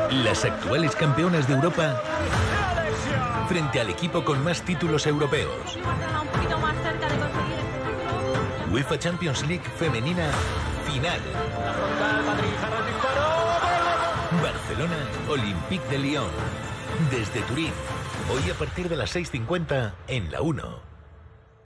Las actuales campeonas de Europa frente al equipo con más títulos europeos. UEFA Champions League femenina final. Barcelona, Olympique de Lyon. Desde Turín, hoy a partir de las 6:50 en La 1.